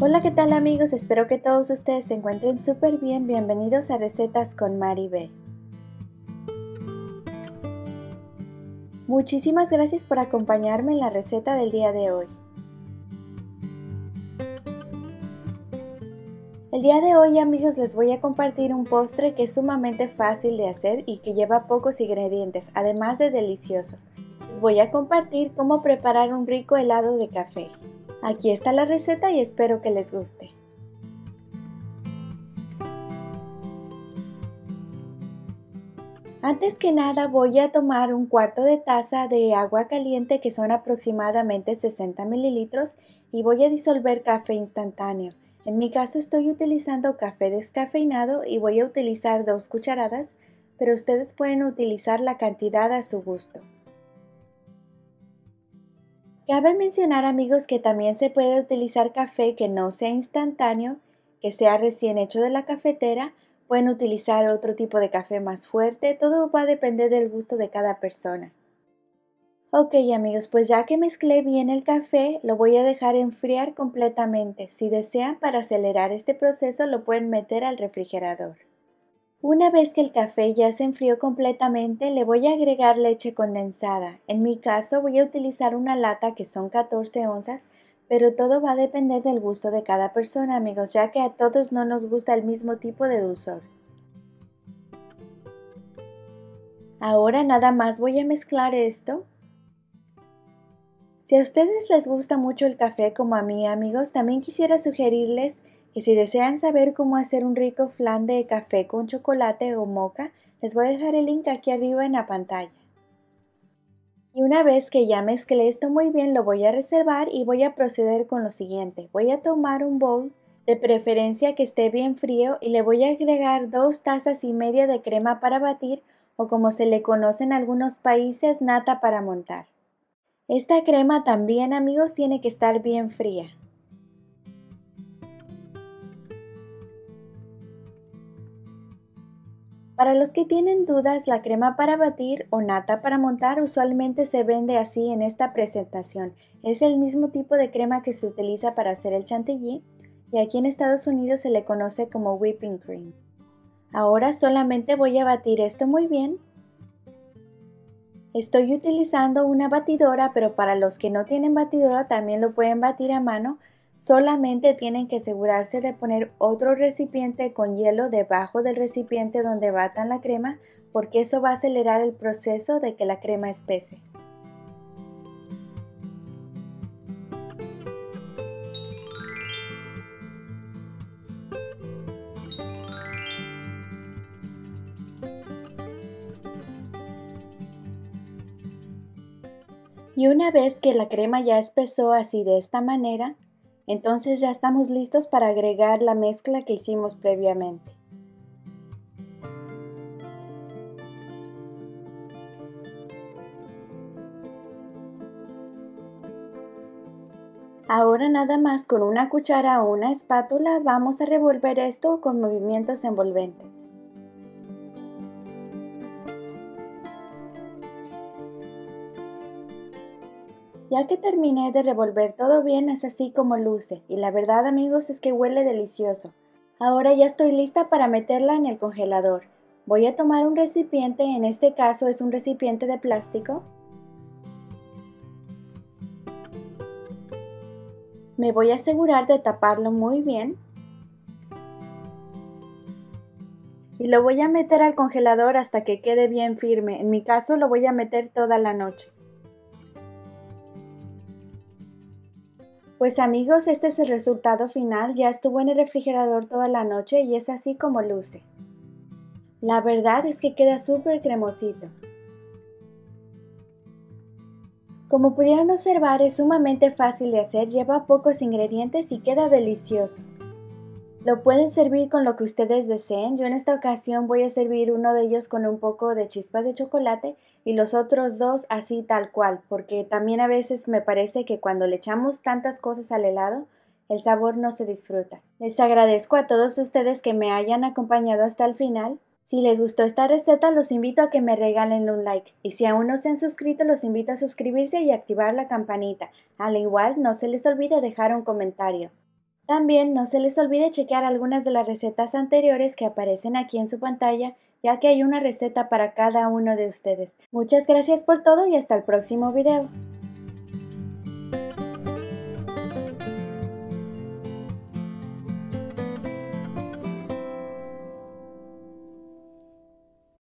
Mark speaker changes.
Speaker 1: Hola, ¿qué tal amigos? Espero que todos ustedes se encuentren súper bien. Bienvenidos a Recetas con Mari B. Muchísimas gracias por acompañarme en la receta del día de hoy. El día de hoy, amigos, les voy a compartir un postre que es sumamente fácil de hacer y que lleva pocos ingredientes, además de delicioso. Les voy a compartir cómo preparar un rico helado de café. Aquí está la receta y espero que les guste. Antes que nada voy a tomar un cuarto de taza de agua caliente, que son aproximadamente 60 mililitros, y voy a disolver café instantáneo. En mi caso estoy utilizando café descafeinado y voy a utilizar 2 cucharadas, pero ustedes pueden utilizar la cantidad a su gusto. Cabe mencionar, amigos, que también se puede utilizar café que no sea instantáneo, que sea recién hecho de la cafetera. Pueden utilizar otro tipo de café más fuerte, todo va a depender del gusto de cada persona. Ok, amigos, pues ya que mezclé bien el café, lo voy a dejar enfriar completamente. Si desean, para acelerar este proceso, lo pueden meter al refrigerador. Una vez que el café ya se enfrió completamente, le voy a agregar leche condensada. En mi caso voy a utilizar una lata que son 14 onzas, pero todo va a depender del gusto de cada persona, amigos, ya que a todos no nos gusta el mismo tipo de dulzor. Ahora nada más voy a mezclar esto. Si a ustedes les gusta mucho el café como a mí, amigos, también quisiera sugerirles que si desean saber cómo hacer un rico flan de café con chocolate o mocha, les voy a dejar el link aquí arriba en la pantalla. Y una vez que ya mezclé esto muy bien, lo voy a reservar y voy a proceder con lo siguiente. Voy a tomar un bowl, de preferencia que esté bien frío, y le voy a agregar 2 tazas y media de crema para batir, o como se le conoce en algunos países, nata para montar. Esta crema también, amigos, tiene que estar bien fría. Para los que tienen dudas, la crema para batir o nata para montar usualmente se vende así en esta presentación. Es el mismo tipo de crema que se utiliza para hacer el chantilly, y aquí en Estados Unidos se le conoce como whipping cream. Ahora solamente voy a batir esto muy bien. Estoy utilizando una batidora, pero para los que no tienen batidora también lo pueden batir a mano. Solamente tienen que asegurarse de poner otro recipiente con hielo debajo del recipiente donde batan la crema, porque eso va a acelerar el proceso de que la crema espese. Y una vez que la crema ya espesó así de esta manera, entonces ya estamos listos para agregar la mezcla que hicimos previamente. Ahora nada más con una cuchara o una espátula vamos a revolver esto con movimientos envolventes. Ya que terminé de revolver todo bien, es así como luce, y la verdad, amigos, es que huele delicioso. Ahora ya estoy lista para meterla en el congelador. Voy a tomar un recipiente, en este caso es un recipiente de plástico. Me voy a asegurar de taparlo muy bien. Y lo voy a meter al congelador hasta que quede bien firme. En mi caso lo voy a meter toda la noche. Pues amigos, este es el resultado final. Ya estuvo en el refrigerador toda la noche y es así como luce. La verdad es que queda súper cremosito. Como pudieron observar, es sumamente fácil de hacer, lleva pocos ingredientes y queda delicioso. Lo pueden servir con lo que ustedes deseen. Yo en esta ocasión voy a servir uno de ellos con un poco de chispas de chocolate y los otros 2 así tal cual, porque también a veces me parece que cuando le echamos tantas cosas al helado, el sabor no se disfruta. Les agradezco a todos ustedes que me hayan acompañado hasta el final. Si les gustó esta receta, los invito a que me regalen un like. Y si aún no se han suscrito, los invito a suscribirse y activar la campanita. Al igual, no se les olvide dejar un comentario. También no se les olvide chequear algunas de las recetas anteriores que aparecen aquí en su pantalla, ya que hay una receta para cada uno de ustedes. Muchas gracias por todo y hasta el próximo video.